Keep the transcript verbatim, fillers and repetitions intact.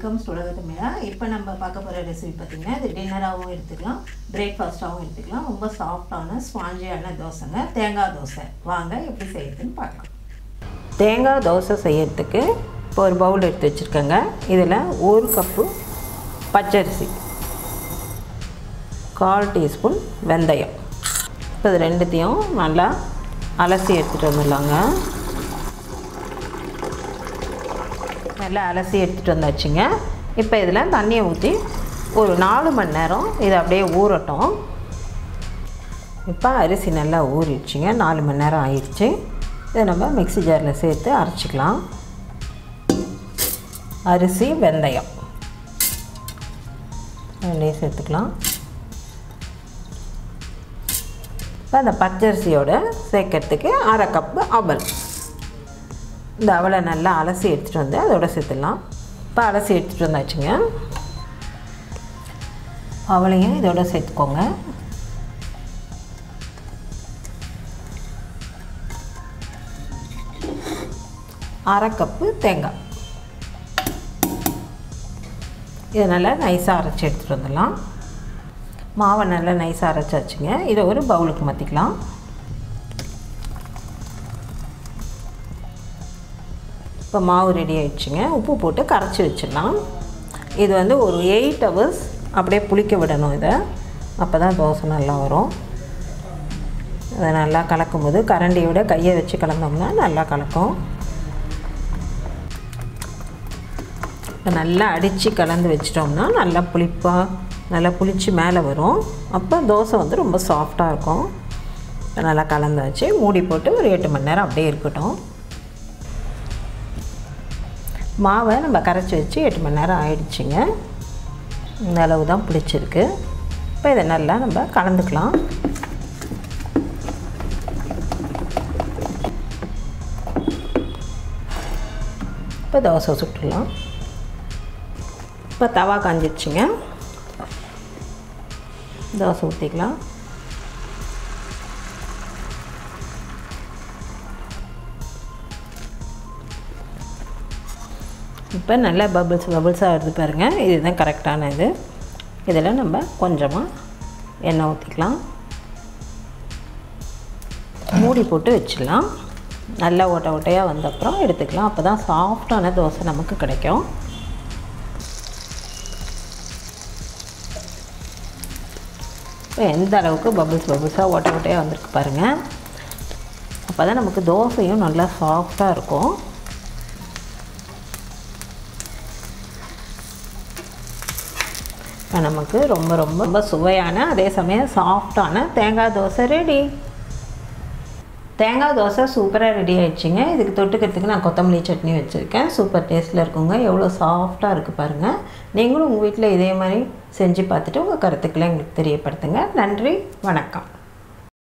Welcome சுலகத்தமிழா. இப்போ நம்ம பார்க்க போகிற ரெசிபி பார்த்திங்கன்னா இது டின்னராகவும் எடுத்துக்கலாம், பிரேக்ஃபாஸ்ட்டாகவும் எடுத்துக்கலாம். ரொம்ப சாஃப்டான ஸ்பாஞ்சியான தோசைங்க, தேங்காய் தோசை. வாங்க எப்படி செய்யறதுன்னு பார்க்கலாம். தேங்காய் தோசை செய்யறதுக்கு இப்போ ஒரு பவுல் எடுத்து வச்சுருக்கேங்க. இதில் ஒரு கப்பு பச்சரிசி, கால் டீஸ்பூன் வெந்தயம். இப்போ இது ரெண்டுத்தையும் நல்லா அலசி எடுத்துகிட்டு வந்துடலாங்க. நல்லா அலசி எடுத்துகிட்டு வந்தாச்சுங்க. இப்போ இதில் தண்ணியை ஊற்றி ஒரு நாலு மணி நேரம் இதை அப்படியே ஊறட்டும். இப்போ அரிசி நல்லா ஊறிடுச்சுங்க, நாலு மணி நேரம் ஆயிடுச்சு. இதை நம்ம மிக்ஸி ஜாரில் சேர்த்து அரைச்சிக்கலாம். அரிசி, வெந்தயம் ரெண்டையும் சேர்த்துக்கலாம். இப்போ அந்த பச்சரிசியோடு சேர்க்கறதுக்கு அரை கப்பு அவல். இந்த அவலை நல்லா அலசி எடுத்துகிட்டு வந்து அதோட சேர்த்துடலாம். இப்போ அலசி எடுத்துகிட்டு வந்தாச்சுங்க. அவளையும் இதோட சேர்த்துக்கோங்க. அரை கப்பு தேங்காய், இதை நல்லா நைஸாக அரைச்சி எடுத்துகிட்டு வந்துடலாம். மாவை நல்லா நைஸாக அரைச்சாச்சுங்க. இதை ஒரு பவுலுக்கு மாற்றிக்கலாம். இப்போ மாவு ரெடி ஆகிடுச்சுங்க. உப்பு போட்டு கரைச்சி வச்சிடலாம். இது வந்து ஒரு எயிட் ஹவர்ஸ் அப்படியே புளிக்க விடணும். இதை அப்போ தான் தோசை நல்லா வரும். அதை நல்லா கலக்கும்போது கரண்டியோட கையை வச்சு கலந்தோம்னா நல்லா கலக்கும். இப்போ நல்லா அடித்து கலந்து வச்சிட்டோம்னா நல்லா புளிப்பாக நல்லா புளிச்சு மேலே வரும். அப்போ தோசை வந்து ரொம்ப சாஃப்டாக இருக்கும். நல்லா கலந்தாச்சு. மூடி போட்டு ஒரு எட்டு மணி நேரம் அப்படியே இருக்கட்டும். மாவை நம்ம கரைச்சி வச்சு எட்டு மணி நேரம் ஆயிடுச்சுங்க. இந்த அளவு தான் பிடிச்சிருக்கு. இப்போ இதை நல்லா நம்ம கலந்துக்கலாம். இப்போ தோசை சுட்டுடலாம். இப்போ தவா காஞ்சிடுச்சுங்க. தோசை ஊற்றிக்கலாம். இப்போ நல்லா பபிள்ஸ் பபிள்ஸாக வருது பாருங்கள். இதுதான் கரெக்டான இது. இதில் நம்ம கொஞ்சமாக எண்ணெய் ஊற்றிக்கலாம். மூடி போட்டு வச்சிடலாம். நல்லா ஓட்டை ஓட்டையாக வந்தப்புறம் எடுத்துக்கலாம். அப்போ தான் சாஃப்டான தோசை நமக்கு கிடைக்கும். இப்போ எந்த அளவுக்கு பபிள்ஸ் பபிள்ஸாக ஓட்டை ஓட்டையாக வந்திருக்கு பாருங்கள். அப்போ தான் நமக்கு தோசையும் நல்லா சாஃப்டாக இருக்கும். நமக்கு ரொம்ப ரொம்ப ரொம்ப சுவையான அதே சமயம் சாஃப்டான தேங்காய் தோசை ரெடி. தேங்காய் தோசை சூப்பராக ரெடி ஆகிடுச்சிங்க. இதுக்கு தொட்டுக்கிறதுக்கு நான் கொத்தமல்லி சட்னி வச்சுருக்கேன். சூப்பர் டேஸ்ட்டில் இருக்குங்க. எவ்வளோ சாஃப்டாக இருக்குது பாருங்கள். நீங்களும் உங்கள் வீட்டில் இதே மாதிரி செஞ்சு பார்த்துட்டு உங்கள் கருத்துக்களை எங்களுக்கு தெரியப்படுத்துங்க. நன்றி, வணக்கம்.